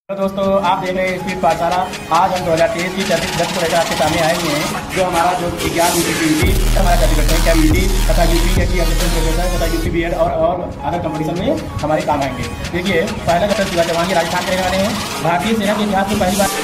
तो दोस्तों आप देख रहे हैं स्पीड पाठशाला। आज हम 2023 की चर्चित दस को लेकर आपके सामने आए हुए हैं, जो हमारा जो विज्ञान यूपी हमारा चर्चा करते हैं कैबिलिटी तथा यूपी असिस्टेंट प्रोफेसर तथा यूपी बीएड और अदर कंपटीशन में हमारे काम आएंगे। देखिए, पहला कप्तान शिवा चौहान ये राजस्थान के रहने वाले हैं। भारतीय सेना के इतिहास में पहली बार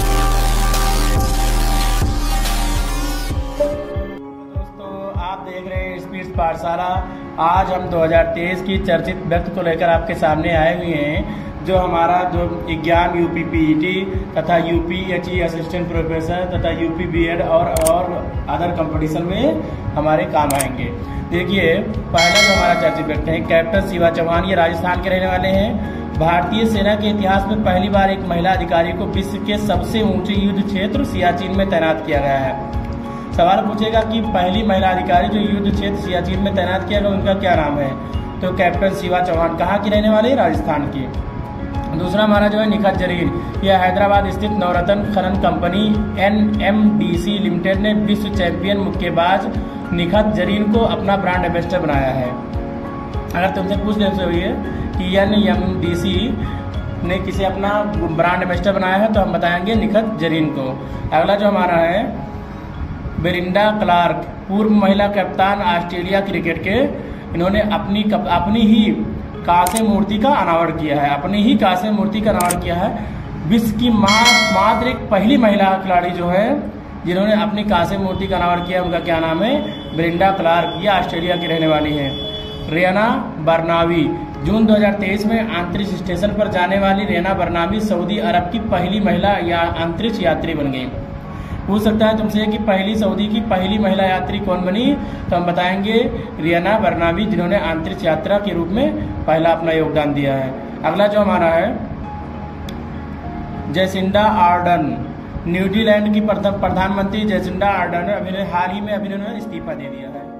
दोस्तों आप देख रहे हैं स्पीड पाठशाला। आज हम 2023 की चर्चित व्यक्ति को लेकर आपके सामने आए हुए हैं, जो हमारा जो विज्ञान यूपी पीईटी तथा यूपी असिस्टेंट प्रोफेसर तथा यूपी बीएड और अदर कंपटीशन में हमारे काम आएंगे। देखिए, पहला जो हमारा चर्चित व्यक्ति है कैप्टन शिवा चौहान, ये राजस्थान के रहने वाले हैं। भारतीय सेना के इतिहास में पहली बार एक महिला अधिकारी को विश्व के सबसे ऊंचे युद्ध क्षेत्र सियाचिन में तैनात किया गया है। सवाल पूछेगा कि पहली महिला अधिकारी जो युद्ध क्षेत्र सियाचिन में तैनात किया गया उनका क्या नाम है, तो कैप्टन शिवा चौहान कहाँ की रहने वाले, राजस्थान की। दूसरा हमारा जो है निखत जरीन, यह हैदराबाद स्थित नवरत्न खनन कंपनी NMDC लिमिटेड ने विश्व चैंपियन मुक्केबाज निखत जरीन को अपना ब्रांड एम्बेसडर बनाया है। अगर तुमसे पूछ देते हुए कि NMDC ने किसे अपना ब्रांड एम्बेसडर बनाया है, तो हम बताएंगे निखत जरीन को। अगला जो हमारा है बेरिंडा क्लार्क, पूर्व महिला कप्तान ऑस्ट्रेलिया क्रिकेट के। इन्होंने अपनी ही कांस्य मूर्ति का अनावरण किया है, अपनी ही कांस्य मूर्ति का अनावरण किया है। विश्व की मात्र एक पहली महिला खिलाड़ी जो है जिन्होंने अपनी कांस्य मूर्ति का अनावरण किया, उनका क्या नाम है, बेरिंडा क्लार्क। ये ऑस्ट्रेलिया की रहने वाली है। रियाना बरनावी, जून 2023 में अंतरिक्ष स्टेशन पर जाने वाली रियाना बरनावी सऊदी अरब की पहली महिला अंतरिक्ष यात्री बन गई। पूछ सकता है तुमसे कि सऊदी की पहली महिला यात्री कौन बनी, तो हम बताएंगे रियाना बरनावी, जिन्होंने अंतरिक्ष यात्रा के रूप में पहला अपना योगदान दिया है। अगला जो हमारा है जैसिंडा आर्डन, न्यूजीलैंड की प्रथम प्रधानमंत्री जैसिंडा आर्डन हाल ही में उन्होंने इस्तीफा दे दिया है।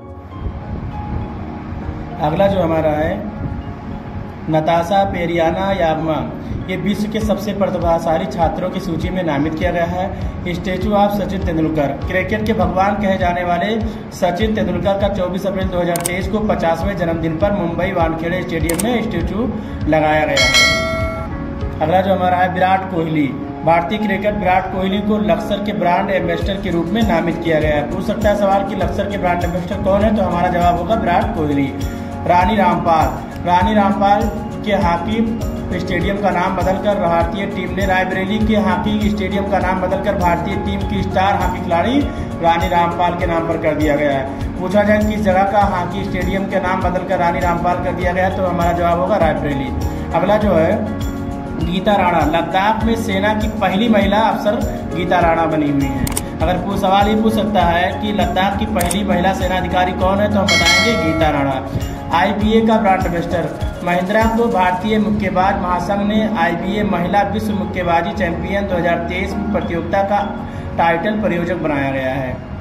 अगला जो हमारा है नताशा पेरियाना याग्मा, ये विश्व के सबसे प्रतिभाशाली छात्रों की सूची में नामित किया गया है। Statue of Sachin Tendulkar, cricket के भगवान कहे जाने वाले सचिन तेंदुलकर का 24 अप्रैल 2023 को 50वें जन्मदिन पर मुंबई वानखेड़े स्टेडियम में स्टैचू लगाया गया है। अगला जो हमारा है विराट कोहली, भारतीय क्रिकेट विराट कोहली को लक्सर के ब्रांड एम्बेसडर के रूप में नामित किया गया है। पूछ सकता है सवाल कि लक्सर के ब्रांड एम्बेसडर कौन है, तो हमारा जवाब होगा विराट कोहली। रानी रामपाल के हॉकी स्टेडियम का नाम बदलकर भारतीय टीम ने रायबरेली के हॉकी स्टेडियम का नाम बदलकर भारतीय टीम की स्टार हॉकी खिलाड़ी रानी रामपाल के नाम पर कर दिया गया है। पूछा जाए किस जगह का हॉकी स्टेडियम के नाम बदलकर रानी रामपाल कर दिया गया, तो हमारा जवाब होगा रायबरेली। अगला जो है गीता राणा, लद्दाख में सेना की पहली महिला अफसर गीता राणा बनी हुई है। अगर सवाल ये पूछ सकता है कि लद्दाख की पहली महिला सेना अधिकारी कौन है, तो हम बताएंगे गीता राणा। IBA का ब्रांड एम्बेसडर महिंद्रा को भारतीय मुक्केबाज महासंघ ने IBA महिला विश्व मुक्केबाजी चैंपियन 2023 प्रतियोगिता का टाइटल प्रायोजक बनाया गया है।